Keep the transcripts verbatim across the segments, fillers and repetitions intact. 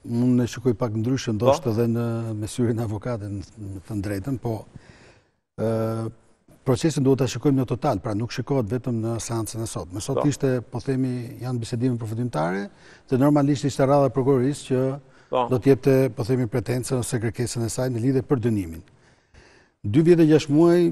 Unë e shikoj pak ndryshë, ndoshtë edhe në mesyrin avokatë, në të drejtën, po procesin duhet të shikojmë në total, pra nuk shikohet vetëm në seancën e sot. Më sot ishte, po themi, janë bisedime përfundimtare, dhe normalisht ishte radha prokurorisë që do t'jepte, po themi, pretensën ose kërkesën e saj në lidhje për dënimin. Dy vjetë e gjashtë muaj,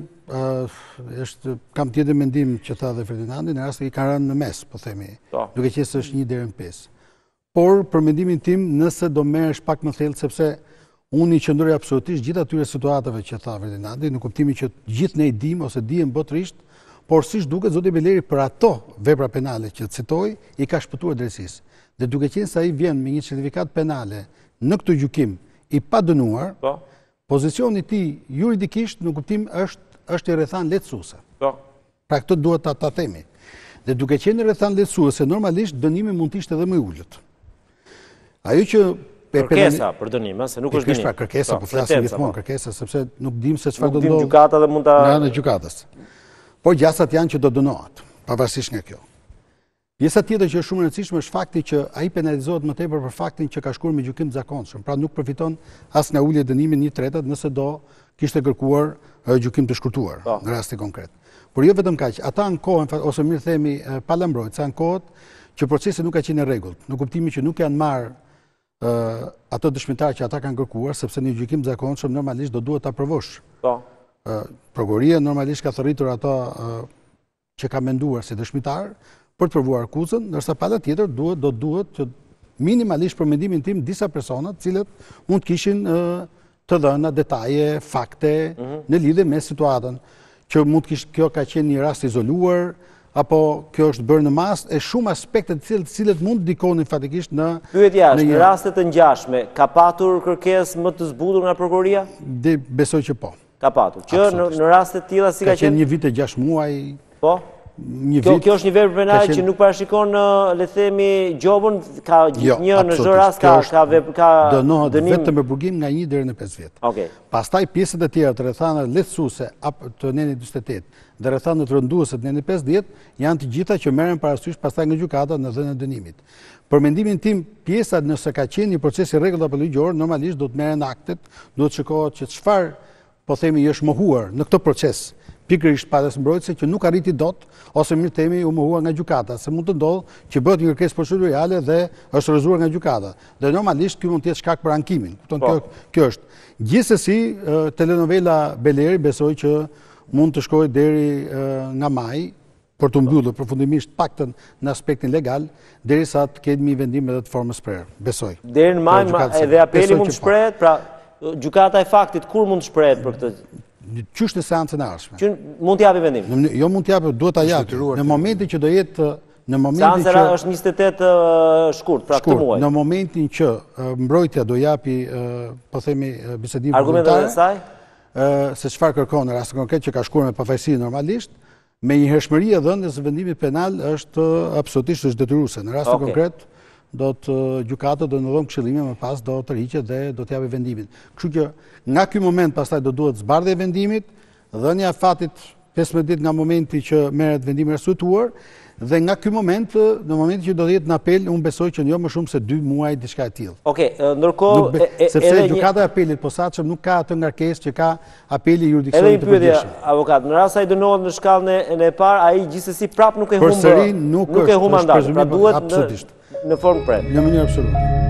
kam tjetër mendim që tha dhe Ferdinandi, në rast i kanë rënë në mes, po themi, duke qenë se është një deri në pesë. Por, për mendimin tim, nëse do merresh pak më thellë, sepse unë i qëndroj absolutisht gjithë atyre situatave që tha Ferdinandi, në kuptimin që gjithë ne i dimë ose dijem botërisht, por siç duket zoti Beleri për ato vepra penale që citoi i ka shpëtuar drejtësisë. Dhe duke qenë se ai vjen me një certifikat penale në këtë gjykim i padënuar, pozicioni i tij juridikisht në kuptim është është i rrethan lehtësuese. Pra këtë duhet ta themi. Dhe duke qenë i rrethan lehtësuese, normalisht dënimi mund të ishte edhe më i ulët. Ajo që kërkesa për dënim, se nuk është dënim. Pra kërkesa, po flasim gjithmonë kërkesa, sepse nuk dim se çfarë do ndodhë. Nuk dim gjykata dhe mund ta në anë e gjykatës. Por gjasat janë që do dënohet, pavarësisht nga kjo. Pjesa tjetër që është shumë e rëndësishme është fakti që ai penalizohet më tepër për faktin që ka shkuar me gjykim të zakonshëm, pra nuk përfiton as nga ulja e dënimit një tretat nëse do kishte kërkuar gjykim të shkurtuar në rasti konkret. Por jo vetëm kaq, ata ankohen ose mirë themi pa lambrojt, se ankohet që procesi nuk ka qenë në rregull, në kuptimin që nuk janë marrë ato dëshmitar që ata kanë kërkuar, sepse një gjykim të zakonshëm normalisht do duhet ta aprovosh. Prokuroria normalisht ka thërritur ato që ka menduar si dëshmitar për të provuar akuzën, ndërsa pala tjetër duhet do duhet që minimalisht për mendimin tim disa persona të cilët mund të kishin të dhëna detaje, fakte në lidhje me situatën, që mund të kishte kjo ka qenë një rast izoluar, apo kjo është bërë në mas, e shumë aspekte të cilët mund të dikonin fatikisht në... Pyetja është, në rastet të ngjashme, ka patur kërkesë më të zbutur nga prokuroria? Dhe besoj që po. Ka patur. Që në rastet tilla si ka qenë? Ka qenë një vit e gjashtë muaj. Po? Kjo është një vepër penale që nuk parashikon, le themi, gjobën, ka një në çdo rast ka dënohet vetëm me burgim nga një deri në pesë vjet. Pastaj pjesët e tjera të rrethana lehtësuese të nenit njëzet e tetë dhe rrethanat rënduese të nenit pesëdhjetë janë të gjitha që merren parasysh pastaj nga gjykata në dhënien e dënimit. Për mendimin tim, pjesa nëse ka qenë një proces i rregullt apo ligjor, normalisht do të merren aktet, duhet shikohet që çfarë, po themi, është mohuar në këtë proces. Pikërisht palës mbrojtëse që nuk arriti dot, ose mirë themi u mohuar nga gjykata, se mund të ndodhë që bëhet një kërkesë procedurale dhe është refuzuar nga gjykata. Dhe normalisht ky mund të jetë shkak për ankimin. Kjo është. Gjithsesi, telenovela Beleri besoj që mund të shkojë deri nga maj, për të mbyllur përfundimisht paktën në aspektin legal, derisa të ketë një vendim edhe të formës prerë. Besoj. Deri në maj edhe apeli mund të shprehet, pra gjykata e faktit kur mund të shprehet për këtë? Qysh në seancën e ardhshme. Që mund t'japi vendim? Jo mund t'japi, duhet t'a japi. Në momentin që do jetë... Seanca është njëzet e tetë shkurt, pra këtë muaj. Në momentin që mbrojtja do japi, po themi, bisedim argumentet e saj? Se çfarë kërkon në rast konkret që ka shkuar me pafajësi normalisht, me një hershmëri e dhënies së vendimit penal është absolutisht është detyruese. Në rast konkret, do të gjykata do në dhëmë këshillime më pas do të tërhiqet dhe do të japi vendimin. Kështu që nga ky moment pastaj do duhet zbardhja e vendimit, dhënia e fatit pesëmbëdhjetë ditë nga momenti që merret vendimi restituar, dhe nga ky moment, në momentin që do të jetë në apel, unë besoj që jo më shumë se dy muaj diçka e tillë. Okej, ndërkohë sepse gjykata e apelit posaçëm nuk ka atë ngarkesë që ka apeli juridiksionit të përgjithshëm. Avokat, në rast se ai dënohet në shkallën e parë, ai gjithsesi prap nuk e humb. Përsëri nuk e humb mandatin, pra duhet në formë prerë. Në mënyrë absolute.